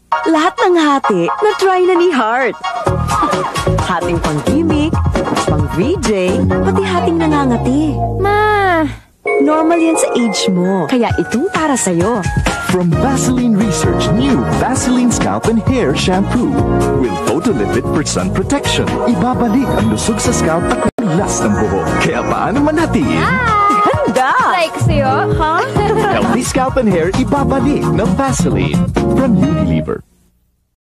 Lahat ng hati na try na ni Heart. Hating pang-gimmick, pang-VJ, pati hating nangangati. Ma! Normal yan sa age mo, kaya itong para sa'yo. From Vaseline Research, new Vaseline Scalp and Hair Shampoo with photolipid for sun protection. Ibabalik ang lusog sa scalp at relax ng buhok. Kaya paano manatili? Ganda! Like sa'yo? Ha? Healthy scalp and hair ibabalik ng Vaseline from Unilever.